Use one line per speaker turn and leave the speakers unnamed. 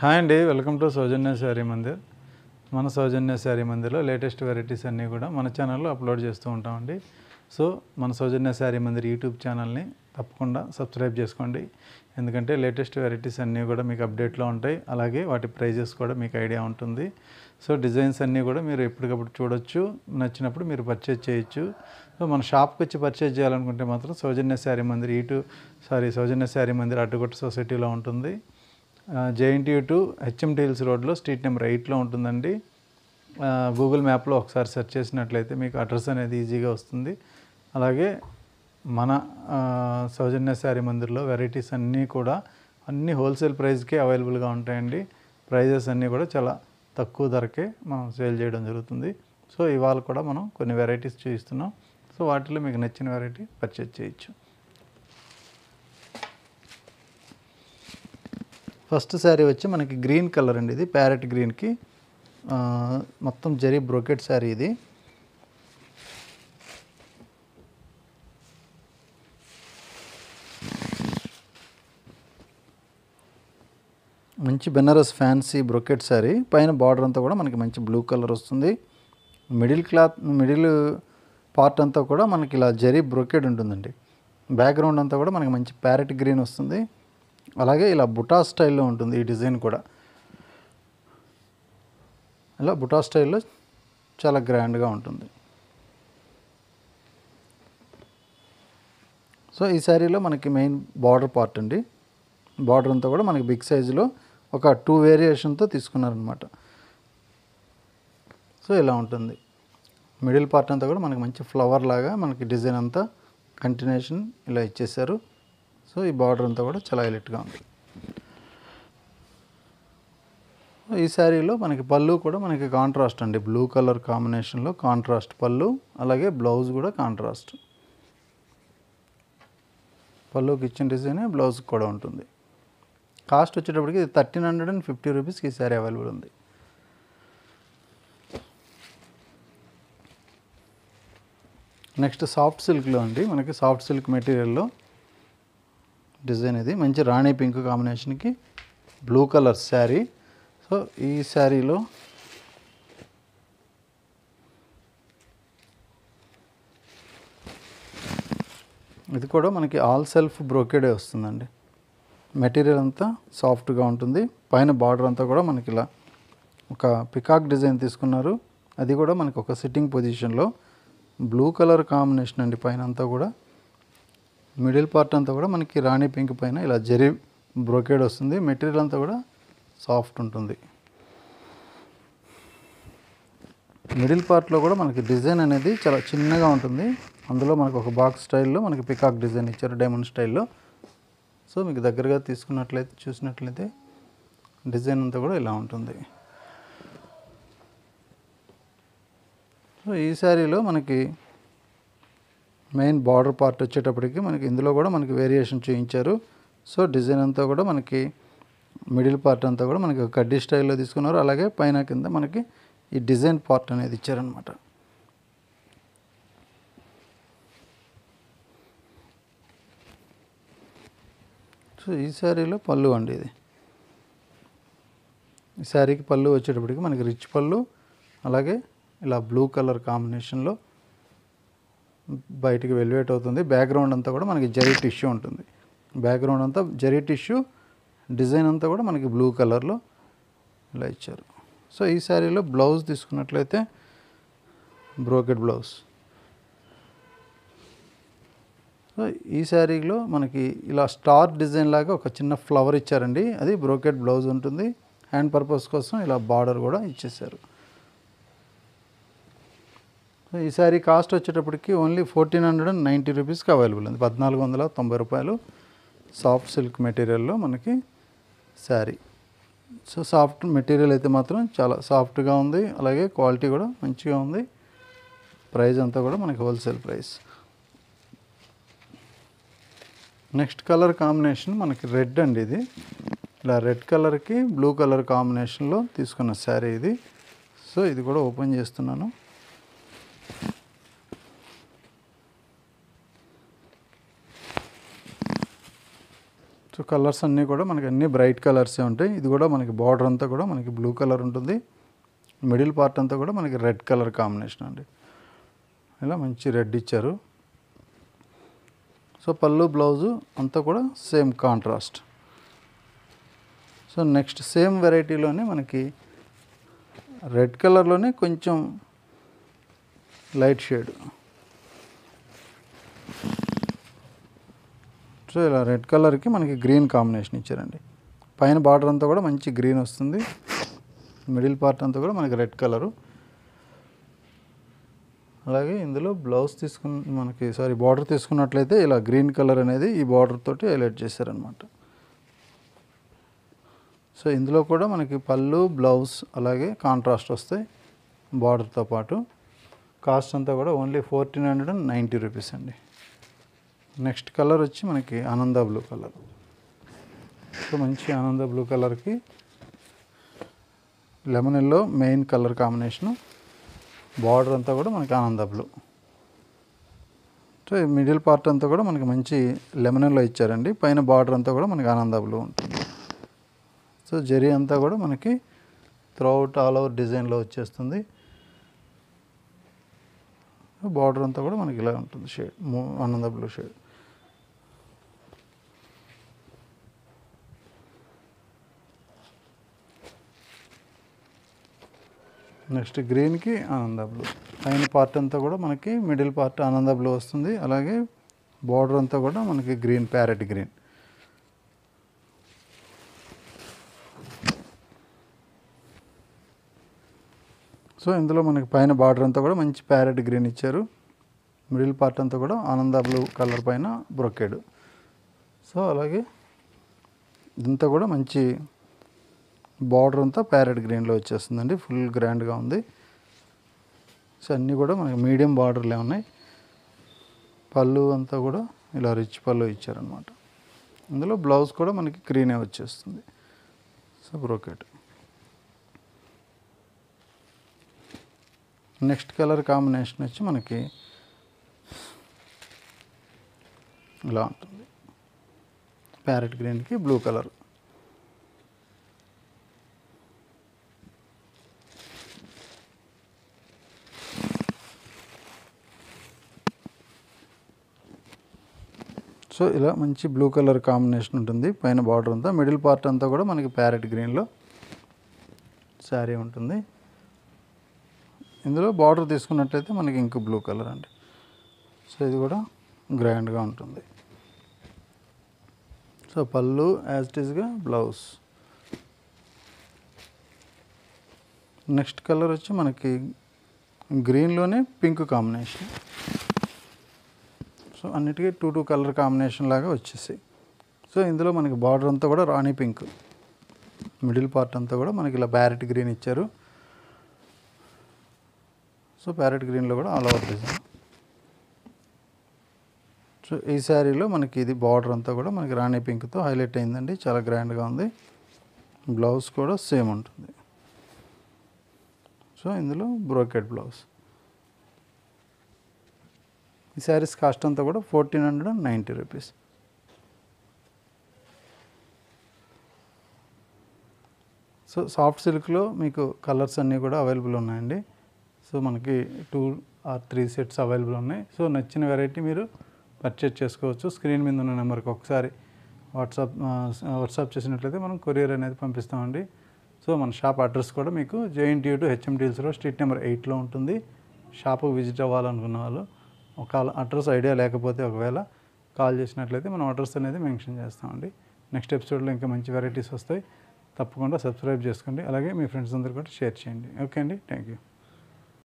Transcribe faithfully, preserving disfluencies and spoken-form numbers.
Hi అండి, welcome to Soujanya sari Mandir. మన సౌజన్య శారీ మందిర్లో లేటెస్ట్ వెరైటీస్ అన్నీ కూడా మన ఛానల్లో అప్లోడ్ చేస్తూ ఉంటామండి. సో మన సౌజన్య శారీ మందిర్ యూట్యూబ్ ఛానల్ని తప్పకుండా సబ్స్క్రైబ్ చేసుకోండి. ఎందుకంటే లేటెస్ట్ వెరైటీస్ అన్నీ కూడా మీకు అప్డేట్లో ఉంటాయి. అలాగే వాటి ప్రైజెస్ కూడా మీకు ఐడియా ఉంటుంది. సో డిజైన్స్ అన్నీ కూడా మీరు ఎప్పటికప్పుడు చూడొచ్చు, నచ్చినప్పుడు మీరు పర్చేజ్ చేయొచ్చు. సో మన షాప్కి వచ్చి పర్చేజ్ చేయాలనుకుంటే మాత్రం సౌజన్య శారీ మందిర్ యూట్యూబ్ సారీ సౌజన్య శారీ మందిర్ అడ్డుగొట్ట సొసైటీలో ఉంటుంది. జేఎన్టీయూ టు హెచ్ఎంటీఎల్స్ రోడ్లో స్ట్రీట్ నెంబర్ ఎయిట్లో ఉంటుందండి. గూగుల్ మ్యాప్లో ఒకసారి సెర్చ్ చేసినట్లయితే మీకు అడ్రస్ అనేది ఈజీగా వస్తుంది. అలాగే మన సౌజన్య శారీ మందిర్లో వెరైటీస్ అన్నీ కూడా అన్ని హోల్సేల్ ప్రైస్కే అవైలబుల్గా ఉంటాయండి. ప్రైజెస్ అన్నీ కూడా చాలా తక్కువ ధరకే మనం సేల్ చేయడం జరుగుతుంది. సో ఇవాళ కూడా మనం కొన్ని వెరైటీస్ చూపిస్తున్నాం. సో వాటిలో మీకు నచ్చిన వెరైటీ పర్చేజ్ చేయొచ్చు. ఫస్ట్ శారీ వచ్చి మనకి గ్రీన్ కలర్ అండి. ఇది ప్యారెట్ గ్రీన్కి మొత్తం జరీ బ్రోకెట్ శారీ. ఇది మంచి బెనారస్ ఫ్యాన్సీ బ్రోకెట్ శారీ. పైన బార్డర్ అంతా కూడా మనకి మంచి బ్లూ కలర్ వస్తుంది. మిడిల్ క్లాత్ మిడిల్ పార్ట్ అంతా కూడా మనకి ఇలా జరీ బ్రోకెట్ ఉంటుందండి. బ్యాక్గ్రౌండ్ అంతా కూడా మనకి మంచి ప్యారెట్ గ్రీన్ వస్తుంది. అలాగే ఇలా బుటా స్టైల్లో ఉంటుంది ఈ డిజైన్ కూడా. ఇలా బుటా స్టైల్లో చాలా గ్రాండ్గా ఉంటుంది. సో ఈ శారీలో మనకి మెయిన్ బార్డర్ పార్ట్ అండి. బార్డర్ అంతా కూడా మనకి బిగ్ సైజులో ఒక టూ వేరియేషన్తో తీసుకున్నారనమాట. సో ఇలా ఉంటుంది. మిడిల్ పార్ట్ అంతా కూడా మనకి మంచి ఫ్లవర్ లాగా మనకి డిజైన్ అంతా కంటిన్యూషన్ ఇలా ఇచ్చేసారు. సో ఈ బార్డర్ అంతా కూడా చాలా హైలైట్గా ఉంది. ఈ శారీలో మనకి పళ్ళు కూడా మనకి కాంట్రాస్ట్ అండి. బ్లూ కలర్ కాంబినేషన్లో కాంట్రాస్ట్ పళ్ళు, అలాగే బ్లౌజ్ కూడా కాంట్రాస్ట్. పళ్ళుకి ఇచ్చిన డిజైన్ బ్లౌజ్కి కూడా ఉంటుంది. కాస్ట్ వచ్చేటప్పటికి థర్టీన్ హండ్రెడ్ అండ్ ఫిఫ్టీ రూపీస్కి ఈ శారీ అవైలబుల్ ఉంది. నెక్స్ట్ సాఫ్ట్ సిల్క్లో అండి. మనకి సాఫ్ట్ సిల్క్ మెటీరియల్లో డిజైన్ ఇది మంచి రాణి పింక్ కాంబినేషన్కి బ్లూ కలర్ శారీ. సో ఈ శారీలో ఇది కూడా మనకి ఆల్ సెల్ఫ్ బ్రోకెడే వస్తుందండి. మెటీరియల్ అంతా సాఫ్ట్గా ఉంటుంది. పైన బార్డర్ అంతా కూడా మనకి ఇలా ఒక పికాక్ డిజైన్ తీసుకున్నారు. అది కూడా మనకి ఒక సిట్టింగ్ పొజిషన్లో బ్లూ కలర్ కాంబినేషన్ అండి. పైన అంతా కూడా మిడిల్ పార్ట్ అంతా కూడా మనకి రాణి పింక్ పైన ఇలా జరీ బ్రోకెడ్ వస్తుంది. మెటీరియల్ అంతా కూడా సాఫ్ట్ ఉంటుంది. మిడిల్ పార్ట్లో కూడా మనకి డిజైన్ అనేది చాలా చిన్నగా ఉంటుంది. అందులో మనకు ఒక బాక్స్ స్టైల్లో మనకి పికాక్ డిజైన్ ఇచ్చారు డైమండ్ స్టైల్లో. సో మీకు దగ్గరగా తీసుకున్నట్లయితే చూసినట్లయితే డిజైన్ అంతా కూడా ఇలా ఉంటుంది. సో ఈ శారీలో మనకి మెయిన్ బార్డర్ పార్ట్ వచ్చేటప్పటికి మనకి ఇందులో కూడా మనకి వేరియేషన్ చూపించారు. సో డిజైన్ అంతా కూడా మనకి మిడిల్ పార్ట్ అంతా కూడా మనకి కడ్డీ స్టైల్లో తీసుకున్నారు. అలాగే పైన కింద మనకి ఈ డిజైన్ పార్ట్ అనేది ఇచ్చారనమాట. సో ఈ శారీలో పళ్ళు అండి. ఇది ఈ శారీకి పళ్ళు వచ్చేటప్పటికి మనకి రిచ్ పళ్ళు, అలాగే ఇలా బ్లూ కలర్ కాంబినేషన్లో బయటికి వెల్వేట్ అవుతుంది. బ్యాక్గ్రౌండ్ అంతా కూడా మనకి జరీ టిష్యూ ఉంటుంది. బ్యాక్గ్రౌండ్ అంతా జరీ టిష్యూ, డిజైన్ అంతా కూడా మనకి బ్లూ కలర్లో ఇలా ఇచ్చారు. సో ఈ శారీలో బ్లౌజ్ తీసుకున్నట్లయితే బ్రోకెట్ బ్లౌజ్. సో ఈ శారీలో మనకి ఇలా స్టార్ డిజైన్ లాగా ఒక చిన్న ఫ్లవర్ ఇచ్చారండి. అది బ్రోకెట్ బ్లౌజ్ ఉంటుంది. హ్యాండ్ పర్పస్ కోసం ఇలా బార్డర్ కూడా ఇచ్చేసారు. ఈ శారీ కాస్ట్ వచ్చేటప్పటికి only fourteen hundred and ninety రూపీస్కి అవైలబుల్ ఉంది. పద్నాలుగు వందల తొంభై రూపాయలు సాఫ్ట్ సిల్క్ మెటీరియల్లో మనకి శారీ. సో సాఫ్ట్ మెటీరియల్ అయితే మాత్రం చాలా సాఫ్ట్గా ఉంది. అలాగే క్వాలిటీ కూడా మంచిగా ఉంది. ప్రైస్ అంతా కూడా మనకి wholesale price. Next colour combination మనకి రెడ్ అండి. ఇది ఇలా రెడ్ కలర్కి బ్లూ కలర్ కాంబినేషన్లో తీసుకున్న శారీ ఇది. సో ఇది కూడా ఓపెన్ చేస్తున్నాను. సో కలర్స్ అన్నీ కూడా మనకి అన్నీ బ్రైట్ కలర్సే ఉంటాయి. ఇది కూడా మనకి బార్డర్ అంతా కూడా మనకి బ్లూ కలర్ ఉంటుంది. మిడిల్ పార్ట్ అంతా కూడా మనకి రెడ్ కలర్ కాంబినేషన్ అండి. ఇలా మంచి రెడ్ ఇచ్చారు. సో పళ్ళు బ్లౌజు అంతా కూడా same contrast. So next same వెరైటీలోనే మనకి రెడ్ కలర్లోనే కొంచెం లైట్ షేడ్. సో ఇలా రెడ్ కలర్కి మనకి గ్రీన్ కాంబినేషన్ ఇచ్చారండి. పైన బార్డర్ అంతా కూడా మంచి గ్రీన్ వస్తుంది. మిడిల్ పార్ట్ అంతా కూడా మనకి రెడ్ కలరు. అలాగే ఇందులో బ్లౌజ్ తీసుకున్న మనకి సారీ బార్డర్ తీసుకున్నట్లయితే ఇలా గ్రీన్ కలర్ అనేది ఈ బార్డర్ తోటి హైలైట్ చేశారనమాట. సో ఇందులో కూడా మనకి పళ్ళు బ్లౌజ్ అలాగే కాంట్రాస్ట్ వస్తాయి బార్డర్తో పాటు. కాస్ట్ అంతా కూడా only fourteen hundred and ninety rupees అండి. నెక్స్ట్ కలర్ వచ్చి మనకి ఆనంద బ్లూ కలర్. సో మంచి ఆనంద బ్లూ కలర్కి lemon yellow main colour combination. Border అంతా కూడా మనకి ఆనంద బ్లూ. సో మిడిల్ పార్ట్ అంతా కూడా మనకి మంచి లెమన్ ఎల్లో ఇచ్చారండి. పైన బార్డర్ అంతా కూడా మనకి ఆనంద బ్లూ ఉంటుంది. సో జరీ అంతా కూడా మనకి త్రూఅవుట్ ఆల్ ఓవర్ డిజైన్లో వచ్చేస్తుంది. బార్డర్ అంతా కూడా మనకి ఇలా ఉంటుంది షేడ్ ఆనంద బ్లూ షేడ్. నెక్స్ట్ గ్రీన్కి ఆనంద బ్లూ. పైన పార్ట్ అంతా కూడా మనకి మిడిల్ పార్ట్ ఆనంద బ్లూ వస్తుంది. అలాగే బార్డర్ అంతా కూడా మనకి గ్రీన్ ప్యారెట్ గ్రీన్. సో ఇందులో మనకి పైన బార్డర్ అంతా కూడా మంచి ప్యారెట్ గ్రీన్ ఇచ్చారు. మిడిల్ పార్ట్ అంతా కూడా ఆనంద బ్లూ కలర్ పైన బ్రొకేడ్. సో అలాగే ఇదంతా కూడా మంచి బార్డర్ అంతా ప్యారెట్ గ్రీన్లో వచ్చేస్తుందండి. ఫుల్ గ్రాండ్గా ఉంది. సో అన్నీ కూడా మనకి మీడియం బార్డర్లే ఉన్నాయి. పళ్ళు అంతా కూడా ఇలా రిచ్ పళ్ళు ఇచ్చారనమాట. ఇందులో బ్లౌజ్ కూడా మనకి గ్రీనే వచ్చేస్తుంది. So brocade. Next colour combination వచ్చి మనకి ఇలా ఉంటుంది. ప్యారెట్ గ్రీన్కి బ్లూ కలర్. సో ఇలా మంచి బ్లూ కలర్ కాంబినేషన్ ఉంటుంది. పైన బార్డర్ అంతా మిడిల్ పార్ట్ అంతా కూడా మనకి ప్యారెట్ గ్రీన్లో శారీ ఉంటుంది. ఇందులో బార్డర్ తీసుకున్నట్లయితే మనకి ఇంక బ్లూ కలర్ అండి. సో ఇది కూడా గ్రాండ్గా ఉంటుంది. సో పళ్ళు యాజ్ ఇట్ ఈస్గా బ్లౌజ్. నెక్స్ట్ కలర్ వచ్చి మనకి గ్రీన్లోనే పింక్ కాంబినేషన్. సో అన్నిటికీ టూ టూ కలర్ కాంబినేషన్ లాగా వచ్చేసాయి. సో ఇందులో మనకి బార్డర్ అంతా కూడా రాణి పింక్. మిడిల్ పార్ట్ అంతా కూడా మనకి ఇలా ప్యారెట్ గ్రీన్ ఇచ్చారు. సో ప్యారెట్ గ్రీన్లో కూడా ఆల్ ఓవర్ డిజైన్. సో ఈ శారీలో మనకి ఇది బార్డర్ అంతా కూడా మనకి రాణి పింక్తో హైలైట్ అయిందండి. చాలా గ్రాండ్గా ఉంది. బ్లౌజ్ కూడా సేమ్ ఉంటుంది. సో ఇందులో బ్రోకెట్ బ్లౌజ్. ఈ శారీస్ కాస్ట్ అంతా కూడా fourteen hundred and ninety rupees. So soft సిల్క్లో మీకు కలర్స్ అన్నీ కూడా అవైలబుల్ ఉన్నాయండి. సో మనకి two or three sets available ఉన్నాయి. సో నచ్చిన వెరైటీ మీరు పర్చేజ్ చేసుకోవచ్చు. స్క్రీన్ మీద ఉన్న నెంబర్కి ఒకసారి వాట్సాప్ వాట్సాప్ చేసినట్లయితే మనం కొరియర్ అనేది పంపిస్తామండి. సో మన షాప్ అడ్రస్ కూడా మీకు జేఎన్టీయూ టు హెచ్ఎం డీల్స్లో స్ట్రీట్ నెంబర్ ఎయిట్లో ఉంటుంది. షాపుకి విజిట్ అవ్వాలనుకున్న వాళ్ళు ఒక అడ్రస్ ఐడియా లేకపోతే ఒకవేళ కాల్ చేసినట్లయితే మనం అడ్రస్ అనేది మెన్షన్ చేస్తామండి. నెక్స్ట్ ఎపిసోడ్లో ఇంకా మంచి వెరైటీస్ వస్తాయి. తప్పకుండా సబ్స్క్రైబ్ చేసుకోండి. అలాగే మీ ఫ్రెండ్స్ అందరూ కూడా షేర్ చేయండి. ఓకే అండి, థ్యాంక్ యూ.